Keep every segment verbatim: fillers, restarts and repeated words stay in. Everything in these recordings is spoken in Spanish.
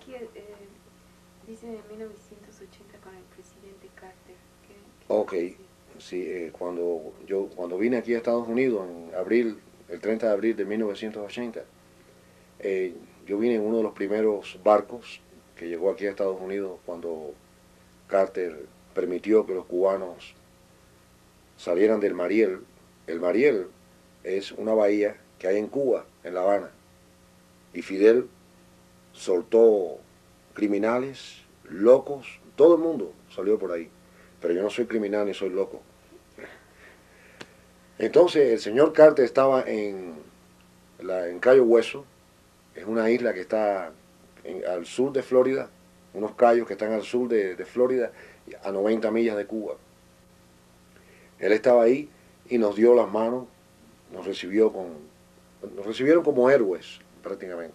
aquí eh, dice en mil novecientos ochenta con el presidente Carter. ¿Qué, qué Ok, decir? sí, eh, cuando yo cuando vine aquí a Estados Unidos en abril, el treinta de abril de mil novecientos ochenta, eh, yo vine en uno de los primeros barcos que llegó aquí a Estados Unidos cuando Carter permitió que los cubanos salieran del Mariel. El Mariel es una bahía que hay en Cuba, en La Habana, y Fidel soltó criminales, locos, todo el mundo salió por ahí. Pero yo no soy criminal ni soy loco. Entonces el señor Carter estaba en, la, en Cayo Hueso, es una isla que está en, al sur de Florida, unos cayos que están al sur de, de Florida, a noventa millas de Cuba. Él estaba ahí y nos dio las manos, nos recibió con, nos recibieron como héroes prácticamente.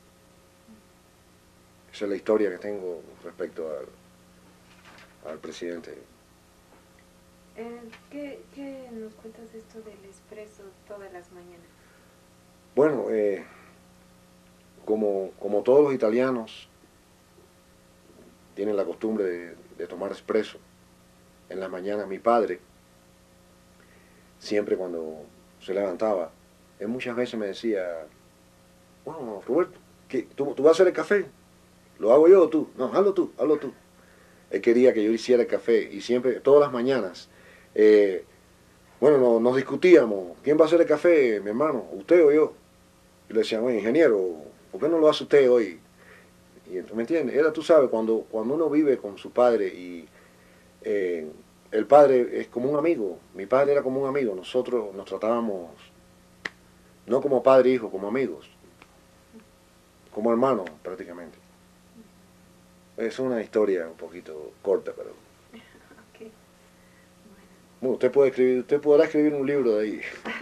Esa es la historia que tengo respecto al, al presidente. Eh, ¿qué, ¿Qué nos cuentas de esto del expreso todas las mañanas? Bueno, eh, como, como todos los italianos tienen la costumbre de, de tomar espresso en las mañanas, mi padre siempre cuando se levantaba, él muchas veces me decía, bueno, Roberto, ¿qué, tú, ¿tú vas a hacer el café? ¿Lo hago yo o tú? No, hazlo tú, hazlo tú. Él quería que yo hiciera el café y siempre, todas las mañanas, eh, bueno, no, nos discutíamos, ¿quién va a hacer el café, mi hermano? ¿Usted o yo? Y le decía, bueno, ingeniero, ¿por qué no lo hace usted hoy? Y entonces, ¿me entiendes? Era, tú sabes, cuando, cuando uno vive con su padre y eh, el padre es como un amigo, mi padre era como un amigo, nosotros nos tratábamos no como padre e hijo, como amigos, como hermanos prácticamente. Es una historia un poquito corta, pero Ok, bueno. bueno, usted puede escribir, usted podrá escribir un libro de ahí.